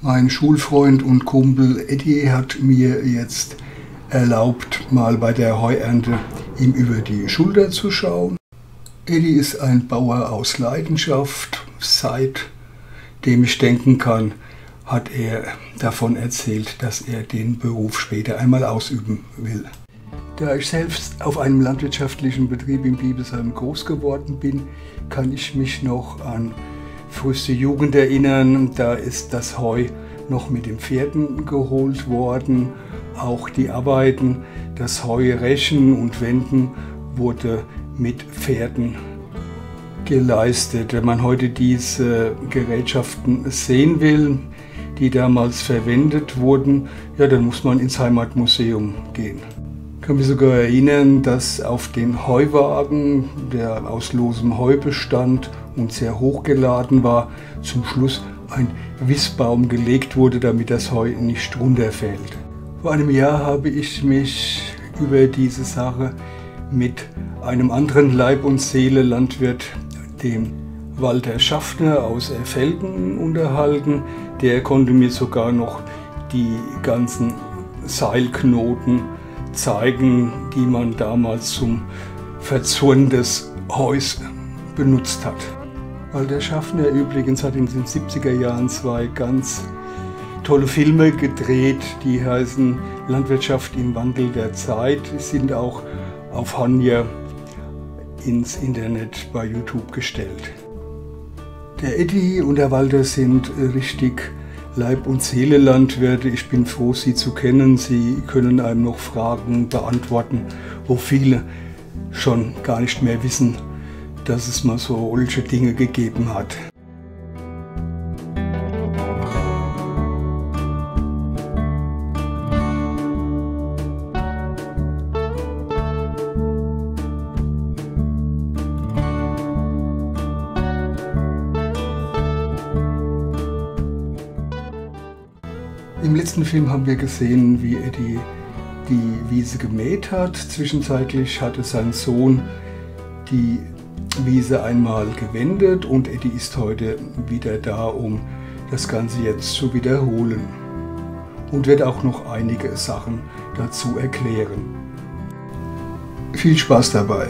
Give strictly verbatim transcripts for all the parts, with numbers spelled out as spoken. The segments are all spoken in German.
Mein Schulfreund und Kumpel Eddie hat mir jetzt erlaubt, mal bei der Heuernte ihm über die Schulter zu schauen. Eddie ist ein Bauer aus Leidenschaft. Seitdem ich denken kann, hat er davon erzählt, dass er den Beruf später einmal ausüben will. Da ich selbst auf einem landwirtschaftlichen Betrieb in Biebesheim groß geworden bin, kann ich mich noch an früheste Jugend erinnern. Da ist das Heu noch mit den Pferden geholt worden. Auch die Arbeiten, das Heu rechen und wenden, wurde mit Pferden geleistet. Wenn man heute diese Gerätschaften sehen will, die damals verwendet wurden, ja, dann muss man ins Heimatmuseum gehen. Ich kann mich sogar erinnern, dass auf den Heuwagen, der aus losem Heu bestand und sehr hochgeladen war, zum Schluss ein Wissbaum gelegt wurde, damit das Heu nicht runterfällt. Vor einem Jahr habe ich mich über diese Sache mit einem anderen Leib- und Seele-Landwirt, dem Walter Schaffner aus Erfelden, unterhalten. Der konnte mir sogar noch die ganzen Seilknoten zeigen, die man damals zum Verzurren des Heus benutzt hat. Walter Schaffner übrigens hat in den siebziger Jahren zwei ganz tolle Filme gedreht, die heißen Landwirtschaft im Wandel der Zeit, sind auch auf Hanja ins Internet bei YouTube gestellt. Der Eddie und der Walter sind richtig Leib- und Seele-Landwirte. Ich bin froh, sie zu kennen. Sie können einem noch Fragen beantworten, wo viele schon gar nicht mehr wissen, dass es mal solche Dinge gegeben hat. Im letzten Film haben wir gesehen, wie Eddie die Wiese gemäht hat. Zwischenzeitlich hatte sein Sohn die Wiese einmal gewendet und Eddie ist heute wieder da, um das Ganze jetzt zu wiederholen und wird auch noch einige Sachen dazu erklären. Viel Spaß dabei!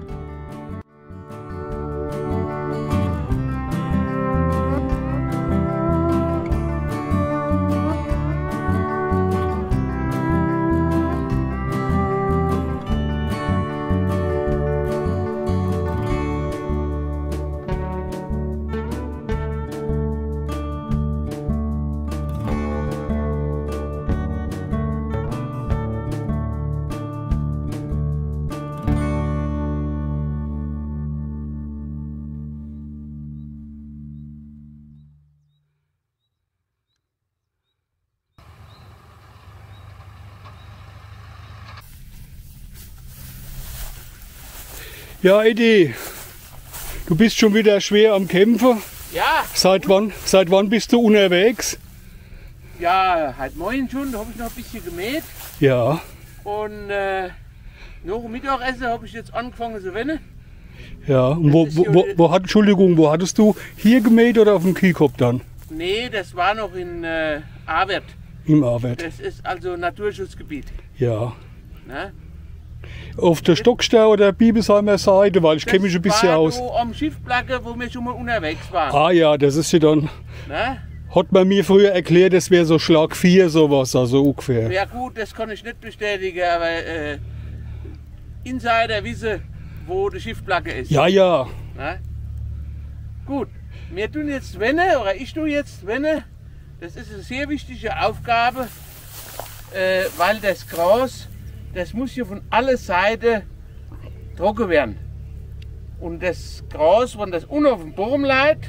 Ja, Eddie, du bist schon wieder schwer am Kämpfen. Ja. Seit wann, seit wann bist du unterwegs? Ja, heute Morgen schon, da habe ich noch ein bisschen gemäht. Ja. Und äh, nach dem Mittagessen habe ich jetzt angefangen zu wenden. Ja, und wo, wo, wo, wo hat, Entschuldigung, wo hattest du hier gemäht oder auf dem Kiekop dann? Nee, das war noch in äh, Awert. Im Awert. Das ist also Naturschutzgebiet. Ja. Na? Auf der Stockster oder Biebesheimer Seite, weil ich kenne mich ein bisschen war aus. So am Schiffplagge, wo wir schon mal unterwegs waren. Ah ja, das ist ja dann. Na? Hat man mir früher erklärt, das wäre so Schlag vier sowas, also ungefähr. Ja gut, das kann ich nicht bestätigen, aber äh, Insider wissen, wo die Schiffplagge ist. Ja, ja. Na? Gut, wir tun jetzt wenne, oder ich tue jetzt wenne. Das ist eine sehr wichtige Aufgabe, äh, weil das Gras, das muss hier von aller Seiten trocken werden. Und das Gras, wenn das unten auf dem Baum liegt,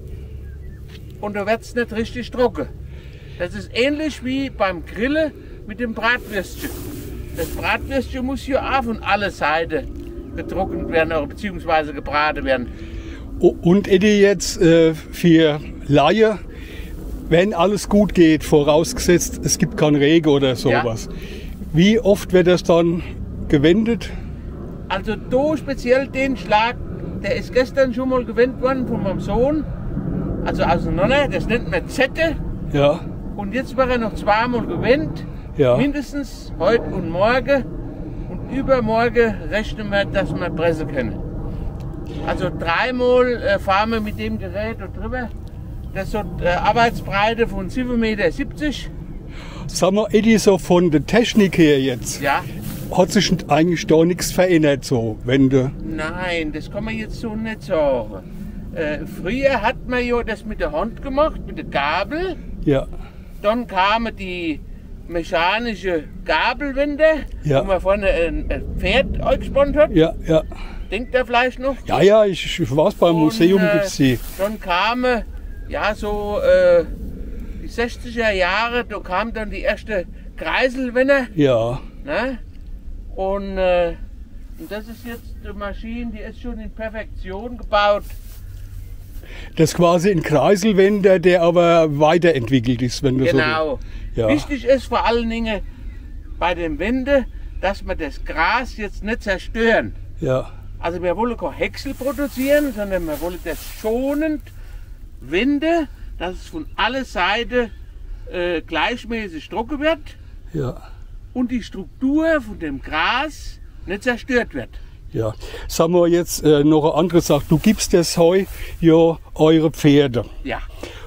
und da wird es nicht richtig trocken. Das ist ähnlich wie beim Grillen mit dem Bratwürstchen. Das Bratwürstchen muss hier auch von aller Seiten getrocknet werden, bzw. gebraten werden. Und Eddie, jetzt äh, für Laie, wenn alles gut geht, vorausgesetzt es gibt keinen Regen oder sowas, ja. Wie oft wird das dann gewendet? Also da speziell den Schlag, der ist gestern schon mal gewendet worden von meinem Sohn, also auseinander, das nennt man Zette. Ja. Und jetzt war er noch zweimal gewendet, Ja. mindestens heute und morgen. Und übermorgen rechnen wir, dass wir pressen können. Also dreimal äh, fahren wir mit dem Gerät da drüber. Das hat äh, Arbeitsbreite von sieben Meter siebzig. Sag mal, Eddie, so von der Technik her jetzt, Ja. hat sich eigentlich da nichts verändert, so, wenn du... Nein, das kann man jetzt so nicht sagen. Äh, früher hat man ja das mit der Hand gemacht, mit der Gabel. Ja, Dann kamen die mechanische Gabelwinde, Ja. wo man vorne ein, ein Pferd eingespannt hat. ja, ja. Denkt ihr vielleicht noch? Ja, ja, ich, ich weiß, beim Museum Und, äh, gibt's die. Dann kamen, ja, so äh, die sechziger Jahre, da kam dann die erste Kreiselwinde. Ja, Ne? Und, äh, und das ist jetzt die Maschine, die ist schon in Perfektion gebaut. das ist quasi ein Kreiselwender, der aber weiterentwickelt ist, wenn du Genau. so... Ja. Wichtig ist vor allen Dingen bei den Wänden, dass wir das Gras jetzt nicht zerstören. Ja, Also wir wollen kein Häcksel produzieren, sondern wir wollen das schonend Winde, dass es von allen Seiten äh, gleichmäßig trocken wird ja, und die Struktur von dem Gras nicht zerstört wird. ja. Sagen wir jetzt äh, noch eine andere Sache. Du gibst das Heu ja eure Pferde. Ja,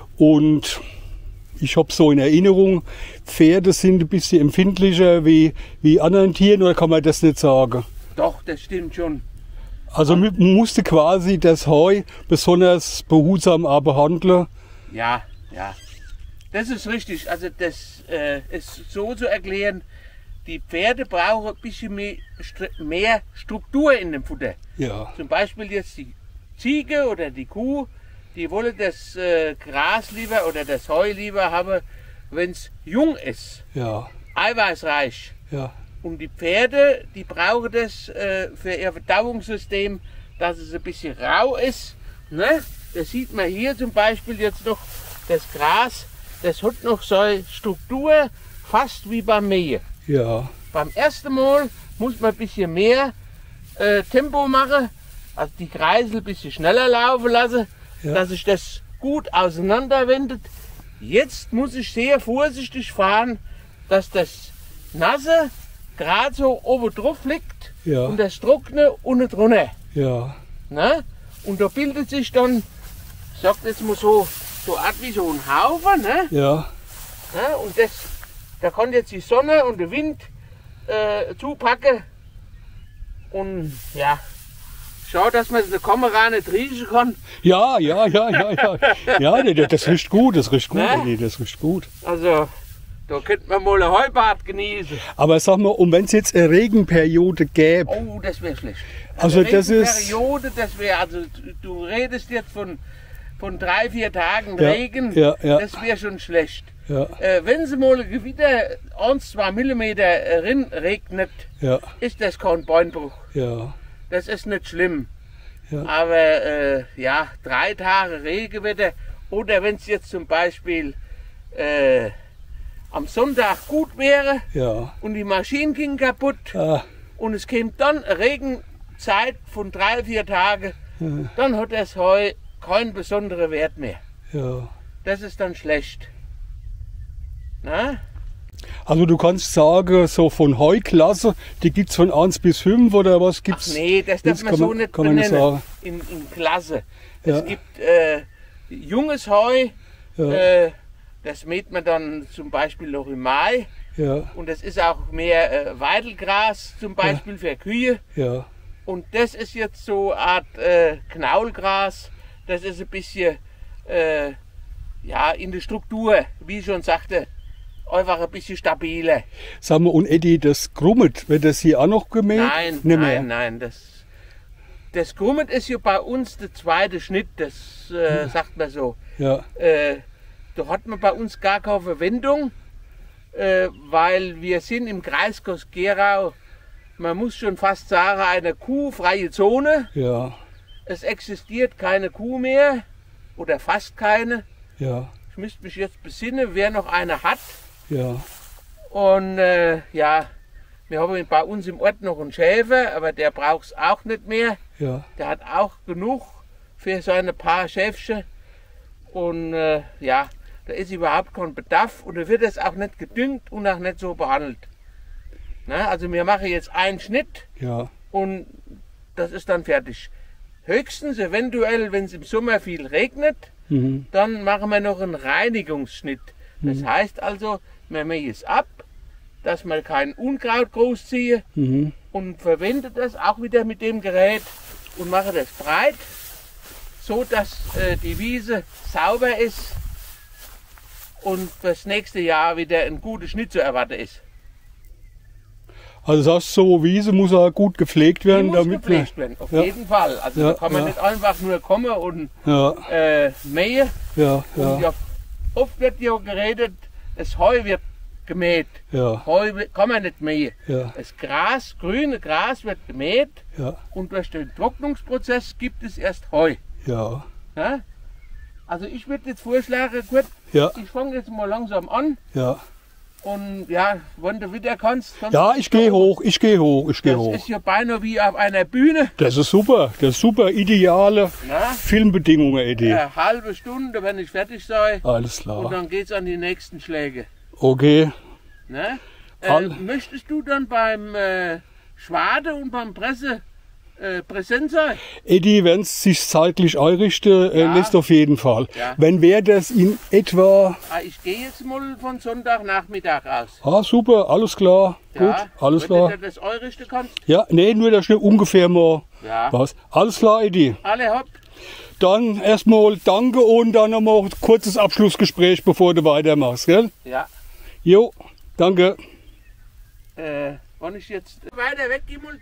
Und ich habe so in Erinnerung, Pferde sind ein bisschen empfindlicher wie, wie anderen Tieren, oder kann man das nicht sagen? doch, das stimmt schon. Also man musste quasi das Heu besonders behutsam auch behandeln. Ja, ja. Das ist richtig. Also das äh, ist so zu erklären, die Pferde brauchen ein bisschen mehr, Stru- mehr Struktur in dem Futter. Ja, Zum Beispiel jetzt die Ziege oder die Kuh, die wollen das äh, Gras lieber oder das Heu lieber haben, wenn es jung ist, ja, eiweißreich. ja, Und die Pferde, die brauchen das äh, für ihr Verdauungssystem, dass es ein bisschen rau ist. Ne? Das sieht man hier zum Beispiel jetzt noch, das Gras, das hat noch so eine Struktur, fast wie beim Mähen. ja, Beim ersten Mal muss man ein bisschen mehr äh, Tempo machen, also die Kreisel ein bisschen schneller laufen lassen, Ja. dass sich das gut auseinanderwendet. Jetzt muss ich sehr vorsichtig fahren, dass das Nasse gerade so oben drauf liegt Ja. und das Trockene unten drunter. ja, Ne? Und da bildet sich dann, ich sag jetzt mal so, so Art wie so ein Haufen. Ne? ja, Ne? Und das, da kann jetzt die Sonne und der Wind äh, zupacken. Und ja, schau, dass man in der Kamera nicht riechen kann. ja, ja, ja, ja, ja, ja, das- das riecht gut, das riecht gut, Ne? Eddie, das riecht gut. Also, da könnte man mal ein Heubad genießen. Aber sag mal, und wenn es jetzt eine Regenperiode gäbe, Oh, das wäre schlecht. Also das ist- Periode, das wäre, also du- du redest jetzt von, von drei, vier Tagen Ja, Regen, ja, ja. das wäre schon schlecht. ja, Äh, wenn sie mal ein Gewitter eins, zwei Millimeter rin regnet, ja, ist das kein Beinbruch. ja, Das ist nicht schlimm. Ja. Aber äh, ja, drei Tage Regenwetter oder wenn es jetzt zum Beispiel äh, am Sonntag gut wäre ja, und die Maschinen gingen kaputt ah, und es käme dann eine Regenzeit von drei, vier Tagen, dann hat das Heu keinen besonderen Wert mehr. ja. Das ist dann schlecht. Na? Also du kannst sagen, so von Heuklasse, die gibt es von eins bis fünf oder was Ach gibt's? nee, das darf Jetzt man kann so man- nicht kann man nicht benennen sagen. in, in Klasse. Ja. Es gibt äh, junges Heu, Ja. äh, das mäht man dann zum Beispiel noch im Mai. Ja, Und das ist auch mehr äh, Weidelgras zum Beispiel für Kühe. ja, Und das ist jetzt so eine Art äh, Knaulgras. Das ist ein bisschen äh, ja, in der Struktur, wie ich schon sagte, einfach ein bisschen stabiler. sag mal, und Eddie, das Grummet, wird das hier auch noch gemäht? Nein, Nicht mehr. nein, nein. Das, das Grummet ist ja bei uns der zweite Schnitt, das äh, sagt man so. Ja, Äh, da hat man bei uns gar keine Verwendung, äh, weil wir sind im Kreiskreis Gerau, man muss schon fast sagen, eine kuhfreie Zone. ja, Es existiert keine Kuh mehr oder fast keine. ja, Ich müsste mich jetzt besinnen, wer noch eine hat. ja, Und äh, ja, wir haben bei uns im Ort noch einen Schäfer, aber der braucht es auch nicht mehr. ja, Der hat auch genug für seine paar Schäfchen. Und äh, ja, da ist überhaupt kein Bedarf und da wird es auch nicht gedüngt und auch nicht so behandelt. Na, also wir machen jetzt einen Schnitt Ja. und das ist dann fertig. Höchstens eventuell, wenn es im Sommer viel regnet, Mhm. dann machen wir noch einen Reinigungsschnitt. Das Mhm. heißt also, wir mähen es ab, dass wir kein Unkraut großziehen Mhm. und verwenden das auch wieder mit dem Gerät und machen das breit, so dass äh, die Wiese sauber ist und fürs nächste Jahr wieder ein guter Schnitt zu erwarten ist. Also das heißt, so Wiese muss auch gut gepflegt Die werden, muss damit gepflegt werden, auf ja. jeden Fall. Also Ja, da kann man ja. nicht einfach nur kommen und Ja, äh, mähen. ja, Und ja, ja, oft wird ja geredet, das Heu wird gemäht. ja, Heu wi- kann man nicht mähen. ja, Das Gras, grüne Gras wird gemäht ja, und durch den Trocknungsprozess gibt es erst Heu. ja, Ja? Also ich würde jetzt vorschlagen, gut, ja, ich fange jetzt mal langsam an ja. und ja, wenn du wieder kannst. kannst Ja, du ich gehe hoch, ich gehe hoch, ich gehe Das hoch. ist ja beinahe wie auf einer Bühne. Das ist super, das ist super, ideale Ja? Filmbedingungen, Eddie. Eine halbe Stunde, wenn ich fertig sei. Alles Und klar. dann geht's an die nächsten Schläge. Okay. Ne? Äh, All- möchtest du dann beim äh, Schwade und beim Presse äh, präsent sein? Eddie, wenn es sich zeitlich einrichtet, äh, Ja. lässt auf jeden Fall. Ja. Wenn wer das in etwa... Ah, ich gehe jetzt mal von Sonntagnachmittag aus. Ah, super, alles klar. Gut, Ja? alles Wenn klar. du das einrichten kannst. Ja, nee, nur dass ich ungefähr mal Ja. was. Alles klar, Eddie. Alle hopp. Dann erstmal danke und dann noch mal ein kurzes Abschlussgespräch, bevor du weitermachst, gell? Ja. Jo, danke. Äh, wenn ich jetzt weiter weggehe und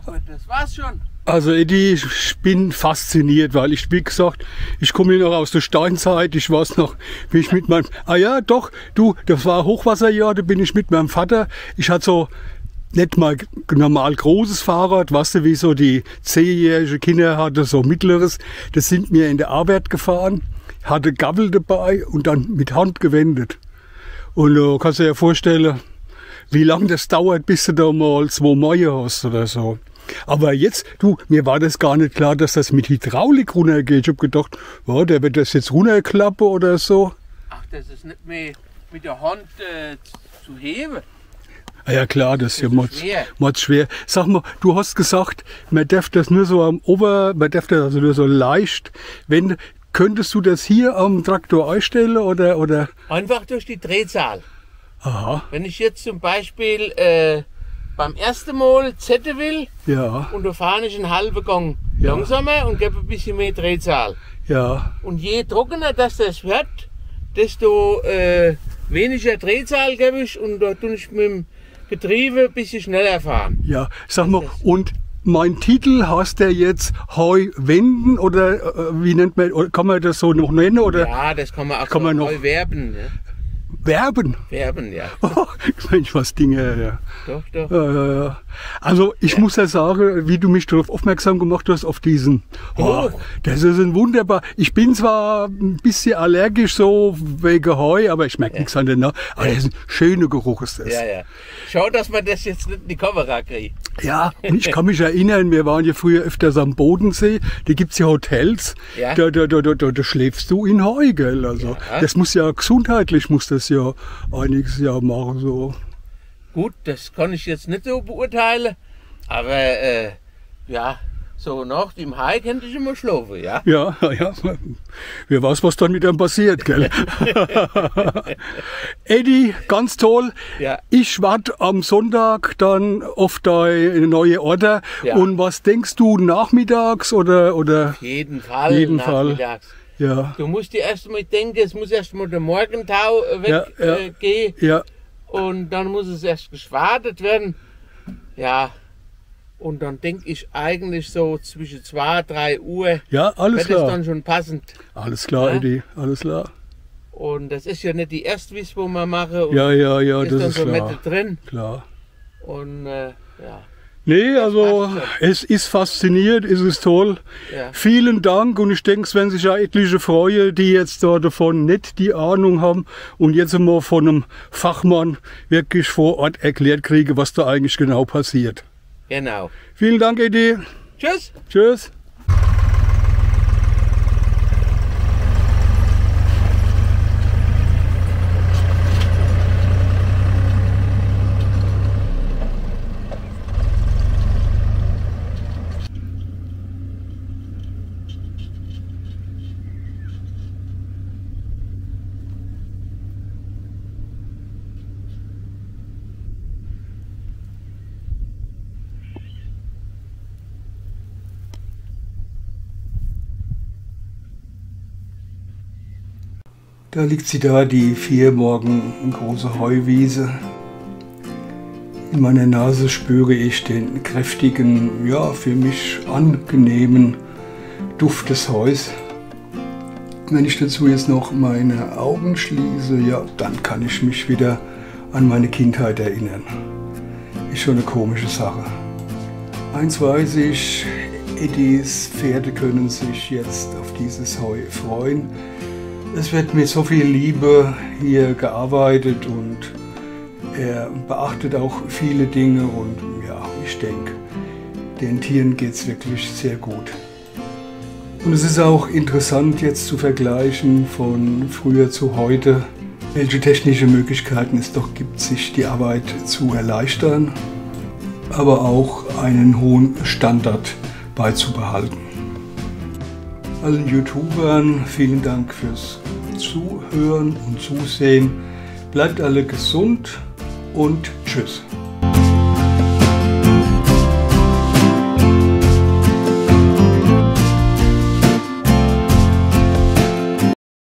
das war's schon. Also Eddie, ich bin fasziniert, weil ich, wie gesagt, ich komme hier noch aus der Steinzeit, ich weiß noch, wie ich mit meinem, ah ja, doch, du, das war Hochwasserjahr, da bin ich mit meinem Vater, ich hatte so nicht mal normal großes Fahrrad, weißt du, wie so die zehnjährige Kinder hatte, so mittleres, das sind wir in der Arbeit gefahren, hatte Gabbel dabei und dann mit Hand gewendet. Und du äh, kannst dir ja vorstellen, wie lange das dauert, bis du da mal zwei Mäue hast oder so. Aber jetzt, du, mir war das gar nicht klar, dass das mit Hydraulik runtergeht. Ich hab gedacht, ja, der wird das jetzt runterklappen oder so. Ach, das ist nicht mehr mit der Hand äh, zu heben. Ah ja klar, das, das ist ja mal schwer. schwer. Sag mal, du hast gesagt, man darf das nur so am Ober, man darf das also nur so leicht. Wenn, könntest du das hier am Traktor einstellen oder, oder? Einfach durch die Drehzahl. Aha. Wenn ich jetzt zum Beispiel äh, beim ersten Mal zetten will, ja. und da fahre ich einen halben Gang ja. langsamer und gebe ein bisschen mehr Drehzahl. Ja. Und je trockener das das wird, desto äh, weniger Drehzahl gebe ich und da tue ich mit dem Getriebe ein bisschen schneller fahren. Ja, sag mal, und mein Titel heißt der jetzt Heu wenden oder äh, wie nennt man, oder kann man das so noch nennen? Oder? Ja, das kann man auch kann so man noch Heu werben. Ne? Werben? Werben, ja. Oh, Mensch, was Dinge, ja. Doch, doch. Ja, ja, ja. Also ich ja. muss ja sagen, wie du mich darauf aufmerksam gemacht hast, auf diesen, oh, das ist ein wunderbar, ich bin zwar ein bisschen allergisch so wegen Heu, aber ich merke ja. nichts an den Namen, aber ja. das ist ein schöner Geruch ist das. Ja, ja. Schau, dass man das jetzt nicht in die Kamera kriegt. Ja, und ich kann mich erinnern, wir waren ja früher öfters am Bodensee, da gibt's ja Hotels, ja. Da, da, da, da, da schläfst du in Heu, gell? Also ja. das muss ja gesundheitlich, muss das ja einiges ja machen so. Gut, das kann ich jetzt nicht so beurteilen, aber äh, ja, so nach dem Hai könnte ich immer schlafen, ja? Ja, ja, wer weiß, was dann mit einem passiert, gell? Eddie, ganz toll. Ja. Ich warte am Sonntag dann auf deine neue Order. Ja. Und was denkst du, nachmittags oder? oder? Auf jeden Fall, jeden nachmittags. Fall. Ja. Du musst dir erst mal denken, es muss erst mal der Morgentau weggehen. Ja, ja. Äh, gehen. Ja. Und dann muss es erst geschwadet werden. Ja. Und dann denke ich eigentlich so zwischen zwei, drei Uhr. Ja, alles wird klar. Das dann schon passend. Alles klar, ja? Eddie, alles klar. Und das ist ja nicht die erste Wiss, wo wir machen. Und ja, ja, ja, ist das dann ist so klar. Mitte drin. Klar. Und äh, ja. Nee, also es ist faszinierend, es ist toll. Ja. Vielen Dank und ich denke, es werden sich ja etliche freuen, die jetzt da davon nicht die Ahnung haben und jetzt mal von einem Fachmann wirklich vor Ort erklärt kriegen, was da eigentlich genau passiert. Genau. Vielen Dank, Eddie. Tschüss. Tschüss. Da liegt sie da, die vier morgen große Heuwiese. In meiner Nase spüre ich den kräftigen, ja, für mich angenehmen Duft des Heus. Wenn ich dazu jetzt noch meine Augen schließe, ja, dann kann ich mich wieder an meine Kindheit erinnern. Ist schon eine komische Sache. Eins weiß ich, Eddies Pferde können sich jetzt auf dieses Heu freuen. Es wird mit so viel Liebe hier gearbeitet und er beachtet auch viele Dinge und ja, ich denke, den Tieren geht es wirklich sehr gut. Und es ist auch interessant jetzt zu vergleichen von früher zu heute, welche technische Möglichkeiten es doch gibt, sich die Arbeit zu erleichtern, aber auch einen hohen Standard beizubehalten. Allen YouTubern vielen Dank fürs Zuhören und Zusehen. Bleibt alle gesund und tschüss.